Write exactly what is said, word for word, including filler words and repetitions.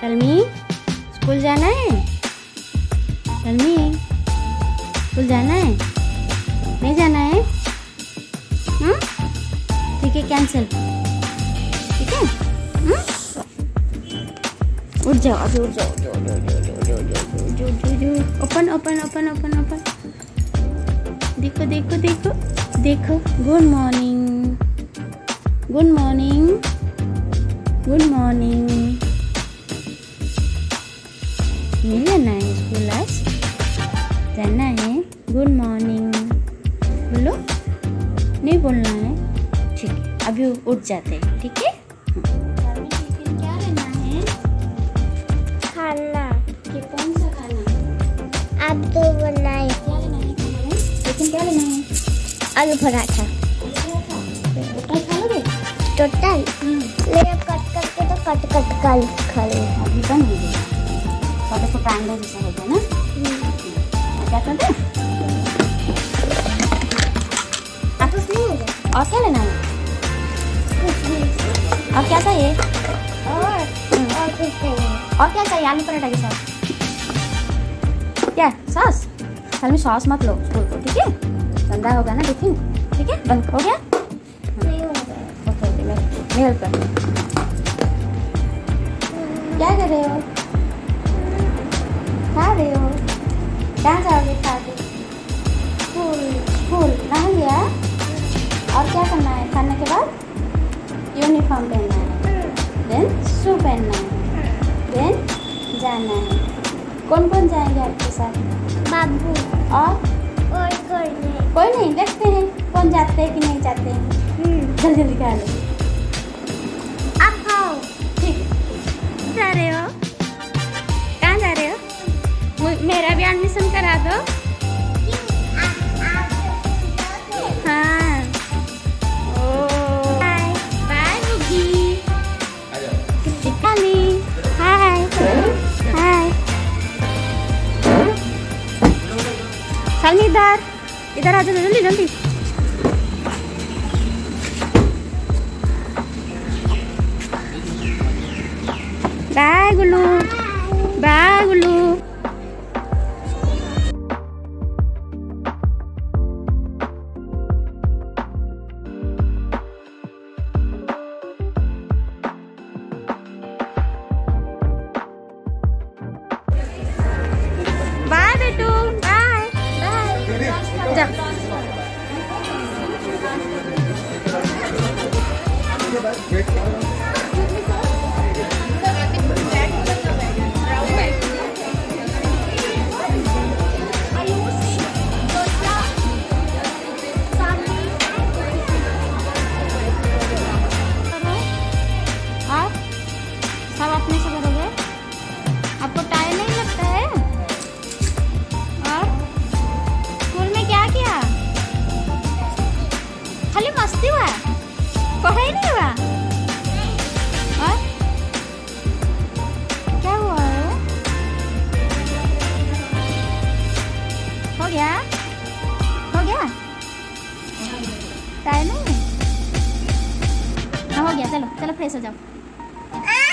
तलमी school जाना है? तलमी school जाना है? नहीं जाना है? हम्म ठीक है, कैंसिल। ठीक है, हम्म उठ जाओ, अभी उठ जाओ। Open open open open open. देखो देखो देखो देखो। Good morning, good morning, good morning. नहीं जाना है स्कूल आज? जाना है। गुड मॉर्निंग बोलो। नहीं बोलना है? ठीक है, अभी उठ जाते हैं। ठीक है, क्या लेना है? खाना। कि कौन सा खाना? आप तो बनाए। क्या लेना है? लेकिन क्या लेना है? आलू पराठा। टोटल खा लोगे? टोटल मेरा कट करके तो कट कट कर खा लो। अभी बन गई तो देखो ट्रायंगल जैसा हो गया ना। क्या करते हैं? आपस नहीं हो गया। और क्या लेना है? और क्या चाहिए? और और कुछ नहीं। और क्या चाहिए? आलू पराठा के साथ क्या सॉस? कल में सॉस मत लो स्कूल को, ठीक है? गंदा होगा ना टिफिन। ठीक है, बंद हो गया? नहीं हो गया। ओके ओके, मैं मैं हेल्प करती हूँ। क्या कर रहे हो? खा रहे हो? कहाँ जाओगे खा के? स्कूल। स्कूल कहाँ गया? और क्या करना है खाने के बाद? यूनिफॉर्म पहनना है, देन शू पहनना है, देन जाना है। कौन कौन जाएंगे आपके साथ? बाबू और और कोई नहीं। कोई नहीं, देखते हैं कौन जाते हैं कि नहीं जाते हैं। जल्दी जल्दी खा लो। आप खाओ। ठीक है, जा रहे हो? कहाँ जा रहे हो? मु- मेरा भी एडमिशन करा दो। हाँ। ओ बाय बाय बुगी। चिकाली हाय हाय। सलमी इधर इधर आ जाओ, जल्दी जल्दी। Bye Gullu, bye Gullu. Bye बेटू, बाय बाय। जा। आप सब अपने से करोगे? आपको टाइम नहीं लगता है? और स्कूल में क्या किया? खाली मस्ती हुआ, पढ़ाई नहीं हुआ? और क्या हुआ है? हो गया? हो गया? टाइम नहीं? हाँ हो गया, चलो चलो फ्रेश हो जाओ।